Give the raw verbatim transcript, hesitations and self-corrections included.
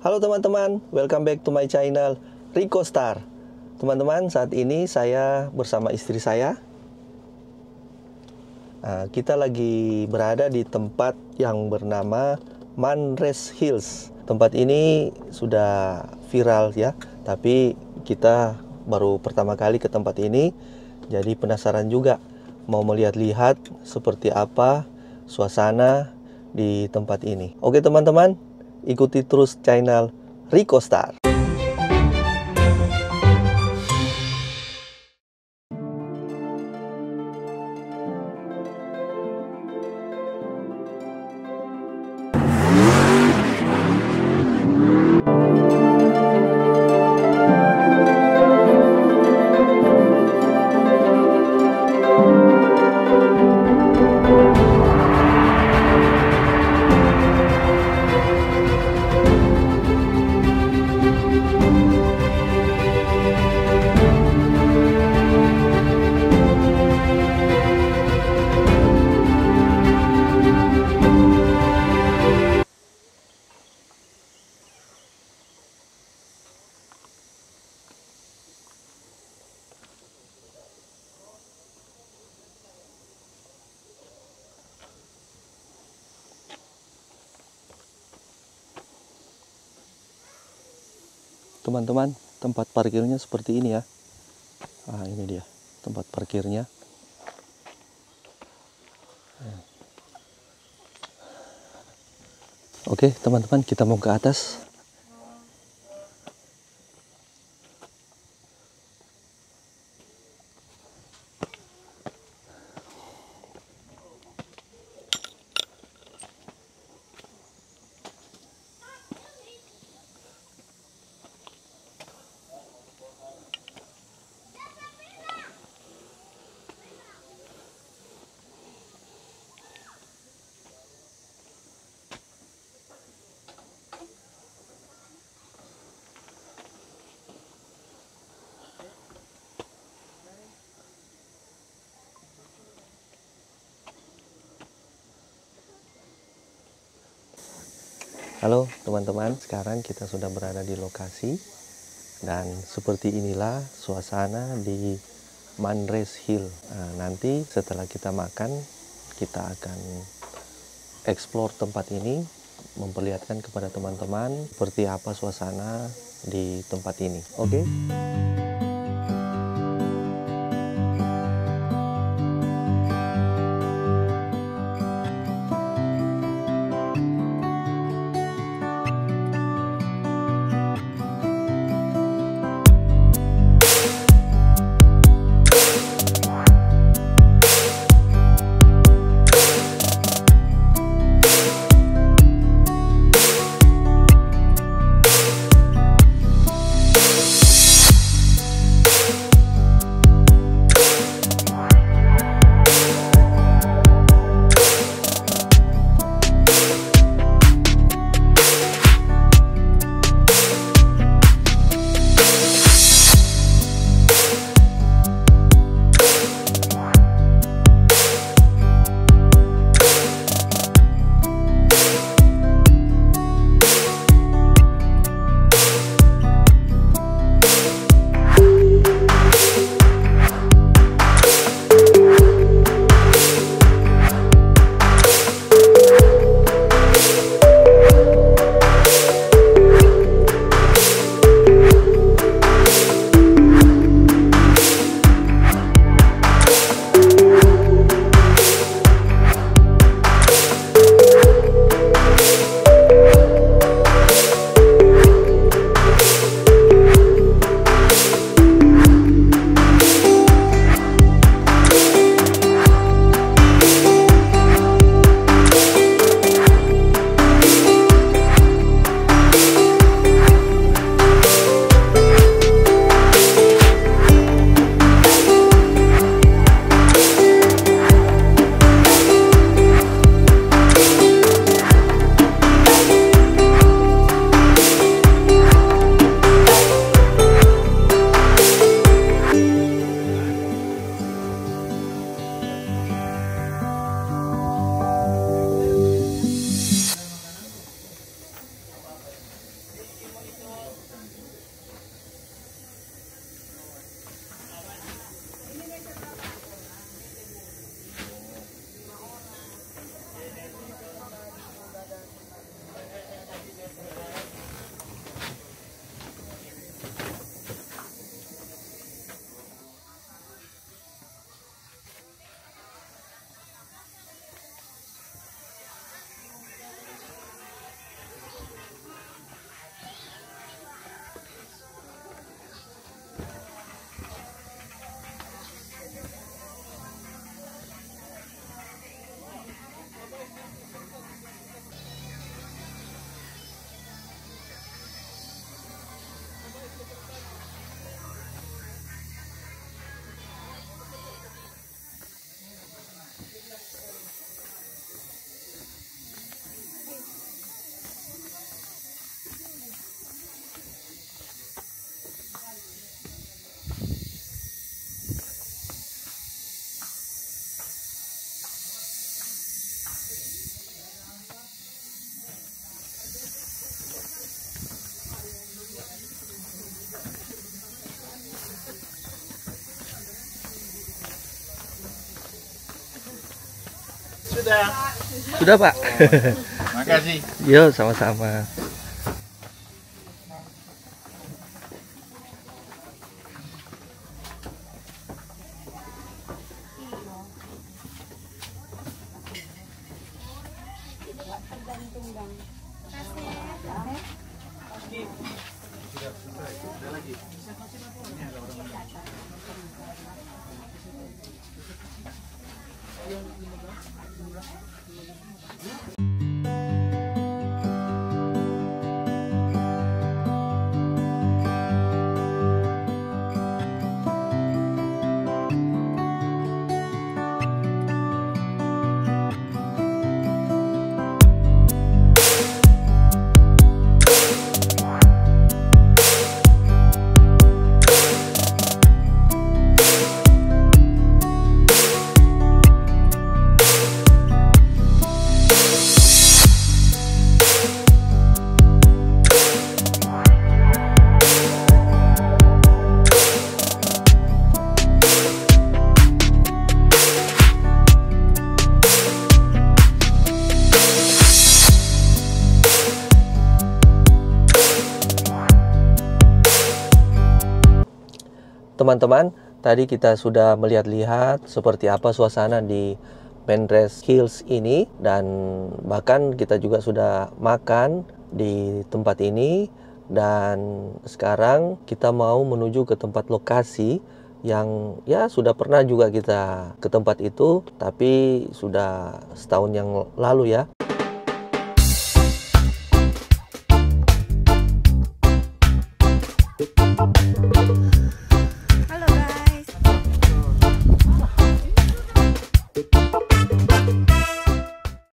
Halo teman-teman, welcome back to my channel Rico Star. Teman-teman, saat ini saya bersama istri saya. Nah, kita lagi berada di tempat yang bernama Manres Hills. Tempat ini sudah viral ya, tapi kita baru pertama kali ke tempat ini. Jadi penasaran juga mau melihat-lihat seperti apa suasana di tempat ini. Oke teman-teman, ikuti terus channel Rico Star. Teman-teman, tempat parkirnya seperti ini ya. Ah, ini dia tempat parkirnya. Oke, teman-teman, kita mau ke atas. Halo teman-teman, sekarang kita sudah berada di lokasi dan seperti inilah suasana di Manres Hill. Nah, nanti setelah kita makan, kita akan explore tempat ini, memperlihatkan kepada teman-teman seperti apa suasana di tempat ini. Oke? Sudah. Sudah, Pak. Makasih. Yo, sama-sama. Teman-teman, tadi kita sudah melihat-lihat seperti apa suasana di Manres Hills ini, dan bahkan kita juga sudah makan di tempat ini, dan sekarang kita mau menuju ke tempat lokasi yang ya sudah pernah juga kita ke tempat itu, tapi sudah setahun yang lalu ya.